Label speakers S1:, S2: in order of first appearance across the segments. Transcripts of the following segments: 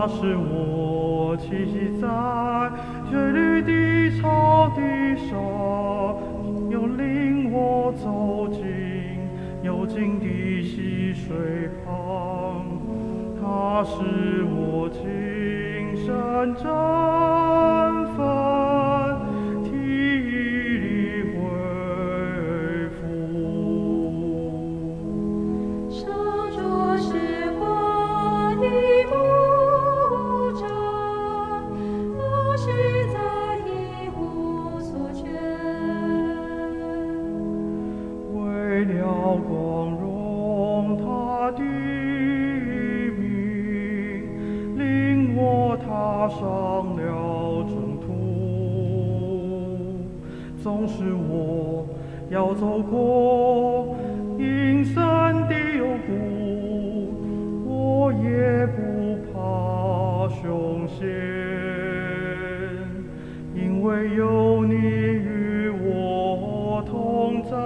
S1: 它使我栖息在翠绿的草地上，又领我走进幽静的溪水旁。它使我精神振奋，体力恢复。
S2: 上主是我的牧者，我实在一无所缺。
S1: 为了光荣他的名，领我踏上了征途。纵使我要走过阴森的幽谷，我也不怕凶险，因为有你与我同在。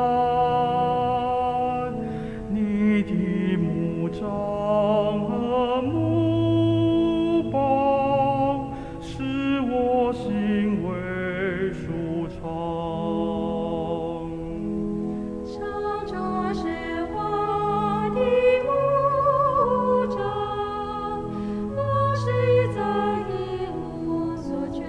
S1: 你的牧杖和牧棒，使我心为舒畅。
S2: 上主是我的牧者，我实在一无所缺。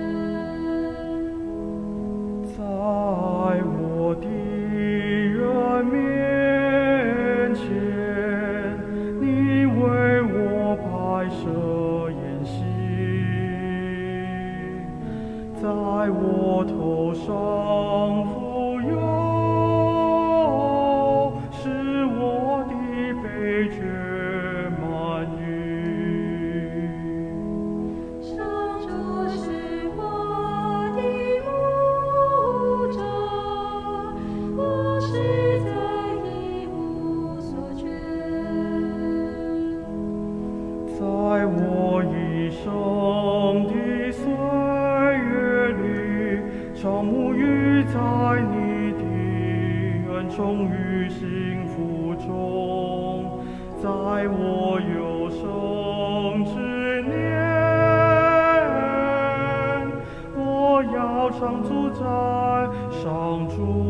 S1: 在我的人面前，你为我摆设筵席，在我头上傅油，使我的杯觉满溢。
S2: 上主是我的牧者，我实在一无所缺。
S1: 在我一生的岁月里，常沐浴在你的恩宠与幸福中。在我有生之年，我要常住在上主